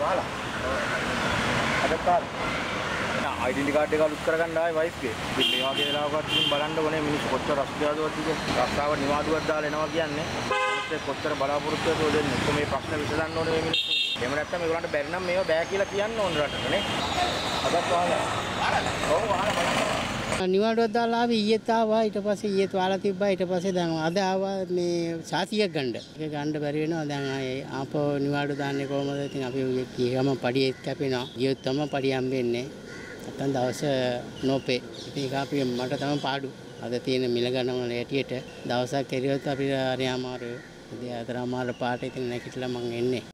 කාලා. අද කාලා. ඩෙන්ටි කාඩ් එක අලුත් කරගන්න ආවේ වයිෆ් ගේ. ඉතින් මේ වගේ වෙලාවකත් ඉතින් බලන්න ඕනේ මිනිස්සු කොච්චර රස්තියාදුවක්ද කියලා. රස්සාව නිවාඩුවක් දාලා එනවා කියන්නේ. මිනිස්සු කොච්චර බලාපොරොත්තු වෙනවද දෙන්නේ. කොහොම මේ ප්‍රශ්න විසඳන්න ඕනේ මේ මිනිස්සු. එහෙම නැත්නම් මේගොල්ලන්ට බැරි නම් මේවා බෑ කියලා කියන්න ඕන රටට නේ. අදත් වහලා. ඔව් වහලා බලන්න. නිවාඩුවක් දාලා ආවේ ඊයේත් ආවා ඊට පස්සේ ඊයේත් වහලා තිබ්බා ඊට පස්සේ දැන් අද ආවා මේ සාතියක් ගන්න. ඒක ගන්න බැරි වෙනවා දැන් ආපහු නිවාඩු දාන්නේ කොහමද? ඉතින් අපි ගියම පඩියෙත් කැපෙනවා. ගියොත් තමයි පඩිය හම්බෙන්නේ. නැත්තම් දවස් නොපේ. ඉතින් ඒක අපි මට තමයි පාඩු. අද තියෙන මිල ගණන් ඇටියට දවසක් කෙරියොත් අපිට හරි අමාරුයි. ඉතින් අතරමාර පාට ඉතින් නැගිටලා මං එන්නේ.